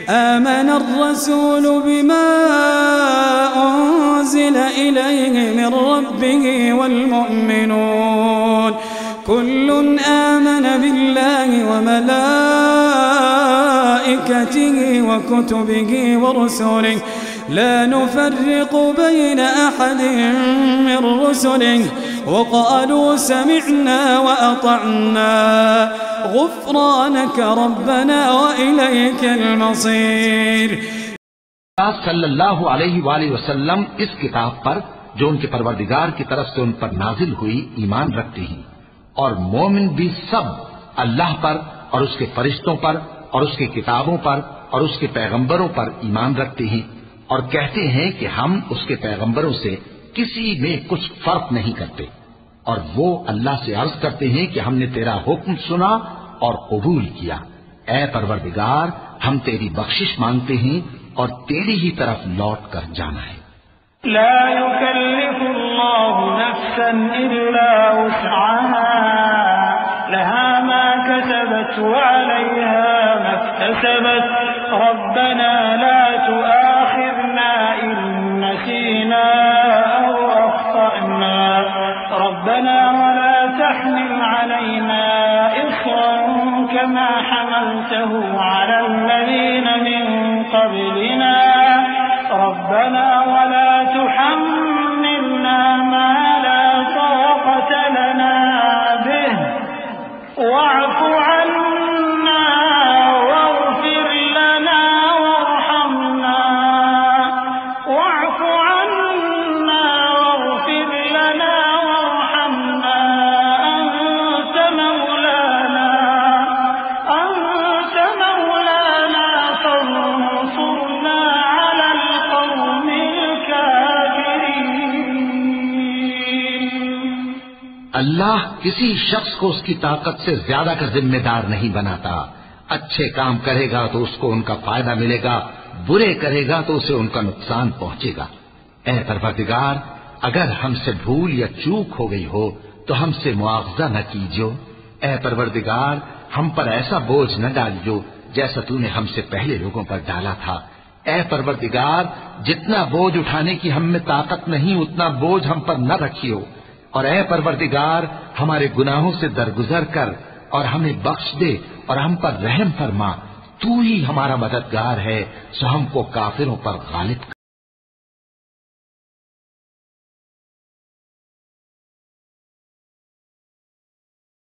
آمن الرسول بما أنزل إليه من ربه والمؤمنون كل آمن بالله وملائكته وكتبه ورسله لا نفرق بين أحد من رسله وقالوا سمعنا وأطعنا غفرانك ربنا وإليك المصير। सल्लल्लाहु अलैहि वसल्लम इस किताब पर जो उनके परवरदिगार की तरफ से उन पर नाजिल हुई ईमान रखते हैं, और मोमिन भी सब अल्लाह पर और उसके फरिश्तों पर और उसकी किताबों पर और उसके पैगंबरों पर ईमान रखते हैं, और कहते हैं कि हम उसके पैगंबरों से किसी में कुछ फर्क नहीं करते। और वो अल्लाह से अर्ज करते हैं कि हमने तेरा हुक्म सुना और कबूल किया। ऐ परवरदिगार, हम तेरी बख्शिश मांगते हैं और तेरी ही तरफ लौट कर जाना है। ला युकल्लिफुल्लाहु नफ्सन इल्ला वुस्अहा लहा मा कसबत व अलैहा मक्तसबत रब्बना ला तुआखिजना इन नसीना औ अख्तअना रब्बना वला तहमिल अलैना इस्रन कमा हमलतहु अला الذين من قبلنا ربنا ولا تحملنا ما لا طاقة لنا به واعف عنا واغفر لنا وارحمنا واعف عنا واغفر لنا وارحمنا أنت مولانا فانصرنا على القوم الكافرين। अल्लाह किसी शख्स को उसकी ताकत से ज्यादा का जिम्मेदार नहीं बनाता। अच्छे काम करेगा तो उसको उनका फायदा मिलेगा, बुरे करेगा तो उसे उनका नुकसान पहुंचेगा। ऐ परवरदिगार, अगर हमसे भूल या चूक हो गई हो तो हमसे मुआवजा न कीजियो। ऐ परवरदिगार, हम पर ऐसा बोझ न डालियो जैसा तूने हमसे पहले लोगों पर डाला था। ऐ परवरदिगार, जितना बोझ उठाने की हम में ताकत नहीं उतना बोझ हम पर न रखियो। और ऐ परवरदिगार, हमारे गुनाहों से दरगुजर कर और हमें बख्श दे और हम पर रहम फरमा। तू ही हमारा मददगार है, सो हमको काफिरों पर गालिब कर।